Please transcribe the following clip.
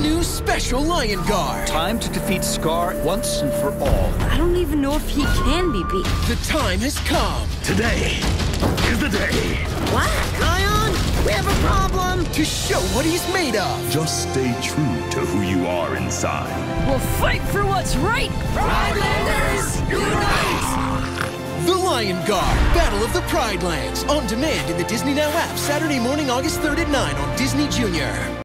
new Special Lion Guard. Time to defeat Scar once and for all. I don't even know if he can be beat. The time has come. Today is the day. What? Lion, we have a problem. To show what he's made of. Just stay true to who you are inside. We'll fight for what's right. Pridelanders, unite! The Lion Guard, Battle of the Pridelands. On demand in the Disney Now app, Saturday morning, August 3rd at 9 on Disney Junior.